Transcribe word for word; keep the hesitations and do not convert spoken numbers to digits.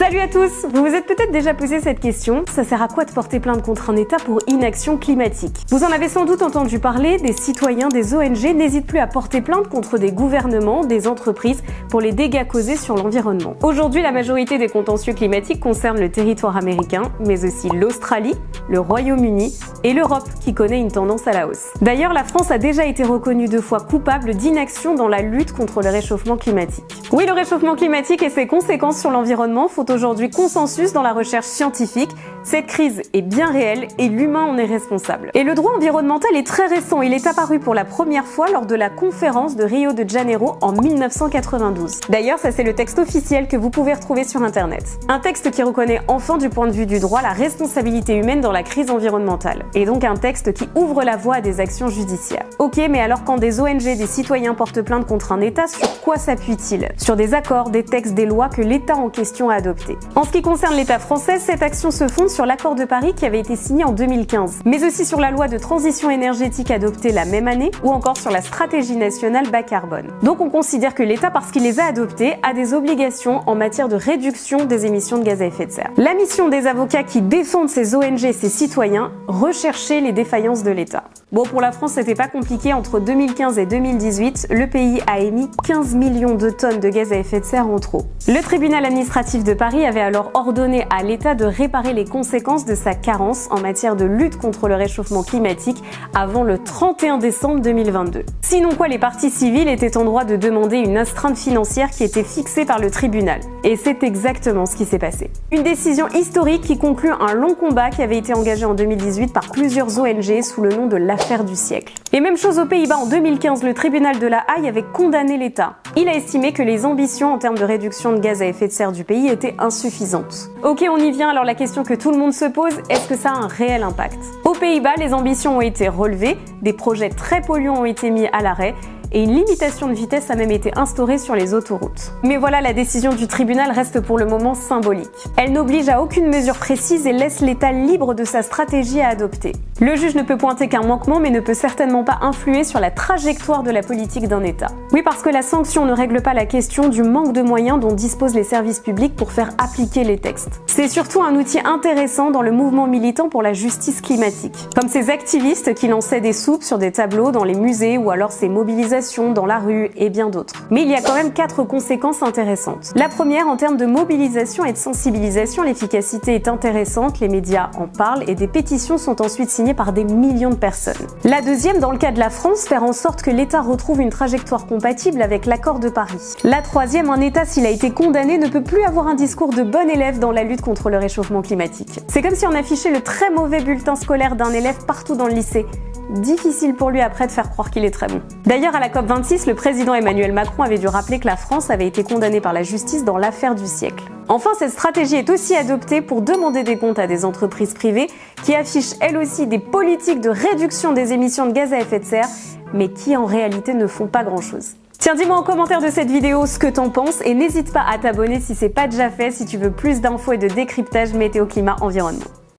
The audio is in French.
Salut à tous! Vous vous êtes peut-être déjà posé cette question, ça sert à quoi de porter plainte contre un État pour inaction climatique? Vous en avez sans doute entendu parler, des citoyens, des O N G n'hésitent plus à porter plainte contre des gouvernements, des entreprises pour les dégâts causés sur l'environnement. Aujourd'hui, la majorité des contentieux climatiques concernent le territoire américain, mais aussi l'Australie, le Royaume-Uni et l'Europe qui connaît une tendance à la hausse. D'ailleurs, la France a déjà été reconnue deux fois coupable d'inaction dans la lutte contre le réchauffement climatique. Oui, le réchauffement climatique et ses conséquences sur l'environnement font aujourd'hui consensus dans la recherche scientifique. Cette crise est bien réelle et l'humain en est responsable. Et le droit environnemental est très récent, il est apparu pour la première fois lors de la conférence de Rio de Janeiro en mille neuf cent quatre-vingt-douze. D'ailleurs, ça c'est le texte officiel que vous pouvez retrouver sur internet. Un texte qui reconnaît enfin du point de vue du droit la responsabilité humaine dans la crise environnementale. Et donc un texte qui ouvre la voie à des actions judiciaires. Ok, mais alors quand des O N G, des citoyens portent plainte contre un État, sur quoi s'appuient-ils? Sur des accords, des textes, des lois que l'État en question a adoptés. En ce qui concerne l'État français, cette action se fonde sur l'accord de Paris qui avait été signé en deux mille quinze, mais aussi sur la loi de transition énergétique adoptée la même année ou encore sur la stratégie nationale bas carbone. Donc on considère que l'État, parce qu'il les a adoptés, a des obligations en matière de réduction des émissions de gaz à effet de serre. La mission des avocats qui défendent ces O N G et ces citoyens, rechercher les défaillances de l'État. Bon, pour la France, c'était pas compliqué. Entre deux mille quinze et deux mille dix-huit, le pays a émis quinze millions de tonnes de gaz à effet de serre en trop. Le tribunal administratif de Paris avait alors ordonné à l'État de réparer les conséquences de sa carence en matière de lutte contre le réchauffement climatique avant le trente et un décembre deux mille vingt-deux. Sinon quoi, les parties civiles étaient en droit de demander une astreinte financière qui était fixée par le tribunal. Et c'est exactement ce qui s'est passé. Une décision historique qui conclut un long combat qui avait été engagé en deux mille dix-huit par plusieurs O N G sous le nom de l'affaire du siècle. Et même chose aux Pays-Bas, en deux mille quinze, le tribunal de la Haye avait condamné l'État. Il a estimé que les ambitions en termes de réduction de gaz à effet de serre du pays étaient insuffisantes. Ok, on y vient, alors la question que tout le monde se pose, est-ce que ça a un réel impact? Aux Pays-Bas, les ambitions ont été relevées, des projets très polluants ont été mis à l'arrêt, et une limitation de vitesse a même été instaurée sur les autoroutes. Mais voilà, la décision du tribunal reste pour le moment symbolique. Elle n'oblige à aucune mesure précise et laisse l'État libre de sa stratégie à adopter. Le juge ne peut pointer qu'un manquement, mais ne peut certainement pas influer sur la trajectoire de la politique d'un État. Oui, parce que la sanction ne règle pas la question du manque de moyens dont disposent les services publics pour faire appliquer les textes. C'est surtout un outil intéressant dans le mouvement militant pour la justice climatique. Comme ces activistes qui lançaient des soupes sur des tableaux dans les musées ou alors ces mobilisations dans la rue et bien d'autres. Mais il y a quand même quatre conséquences intéressantes. La première, en termes de mobilisation et de sensibilisation, l'efficacité est intéressante, les médias en parlent et des pétitions sont ensuite signées par des millions de personnes. La deuxième, dans le cas de la France, faire en sorte que l'État retrouve une trajectoire compatible avec l'accord de Paris. La troisième, un État, s'il a été condamné, ne peut plus avoir un discours de bon élève dans la lutte contre le réchauffement climatique. C'est comme si on affichait le très mauvais bulletin scolaire d'un élève partout dans le lycée. Difficile pour lui après de faire croire qu'il est très bon. D'ailleurs, à la COP vingt-six, le président Emmanuel Macron avait dû rappeler que la France avait été condamnée par la justice dans l'affaire du siècle. Enfin, cette stratégie est aussi adoptée pour demander des comptes à des entreprises privées qui affichent elles aussi des politiques de réduction des émissions de gaz à effet de serre, mais qui en réalité ne font pas grand-chose. Tiens, dis-moi en commentaire de cette vidéo ce que t'en penses et n'hésite pas à t'abonner si c'est pas déjà fait si tu veux plus d'infos et de décryptage météo, climat, environnement.